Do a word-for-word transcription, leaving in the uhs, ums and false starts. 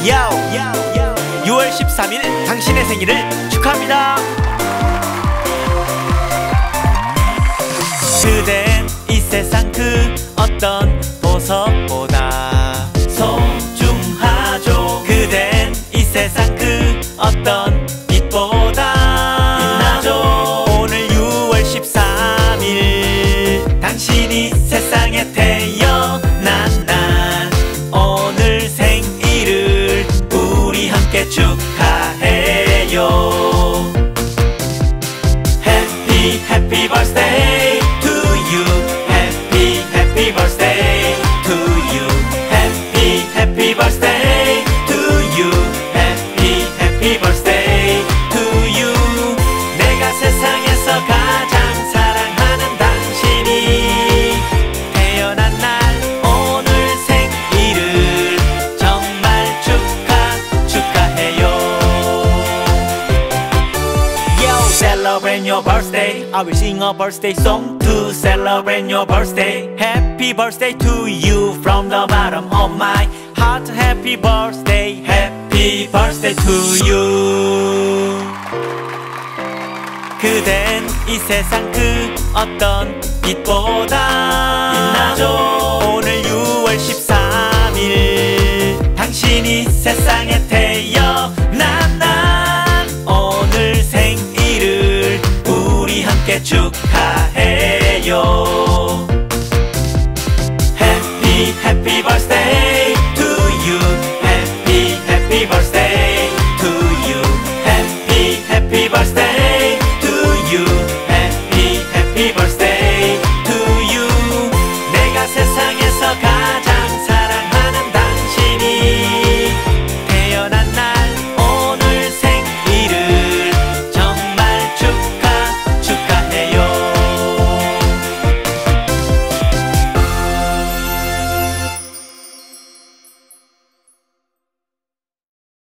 유월 십삼일 당신의 생일을 축하합니다. 그댄 이 세상 그 어떤 보석보다 소중하죠. 그댄 이 세상 그 어떤 빛보다 빛나죠. 오늘 유월 십삼일 당신이 세상에 태어난 날, 오늘 생일을 우리 함께 축하해요. Happy Happy Birthday to you. Happy Happy Birthday to you. Happy Happy Birthday to you. Happy Happy Birthday to you. 내가 세상에서 가장 사랑하는 당신이 태어난 날, 오늘 생일을 정말 축하 축하해요. Yo, celebrate your birthday. I will sing a birthday song to celebrate your birthday. Happy birthday to you from the bottom of my heart. Happy birthday, happy birthday to you. 그댄 이 세상 그 어떤 빛보다 빛나죠. 오늘 유월 십삼일 당신이 세상에 태어난 날, 오늘 생일을 우리 함께 축하해요. Happy Happy Birthday